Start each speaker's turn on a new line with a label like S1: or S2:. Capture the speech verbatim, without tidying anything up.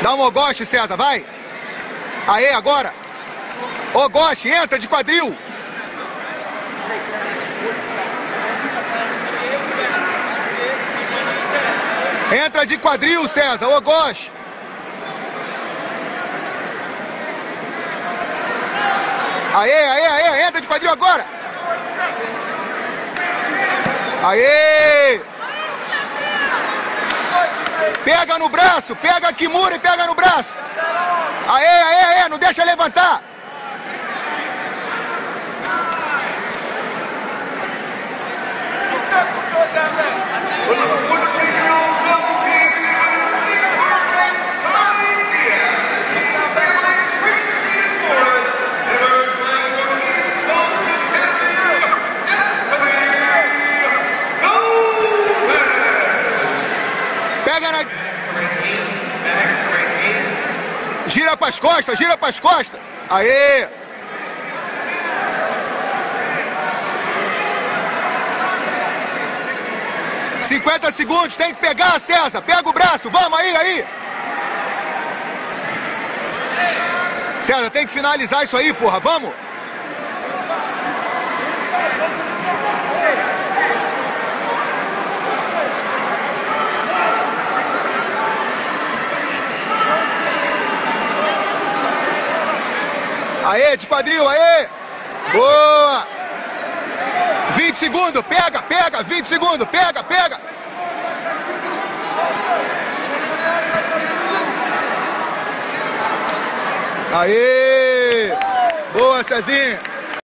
S1: Dá um ogoste, César, vai. Aê, agora. Ogoste, entra de quadril. Entra de quadril, César, ogoste. Aê, aê, aê, entra de quadril agora. Aê! Pega no braço, pega a Kimura e pega no braço. Aê, aê, aê, não deixa levantar. Pega na... Gira pras costas, gira pras costas. Aê! cinquenta segundos, tem que pegar, César. Pega o braço, vamos aí, aí. César, tem que finalizar isso aí, porra, vamos. Aê, de quadril, aê! Boa! vinte segundos, pega, pega, vinte segundos, pega, pega! Aê! Boa, Cezinha!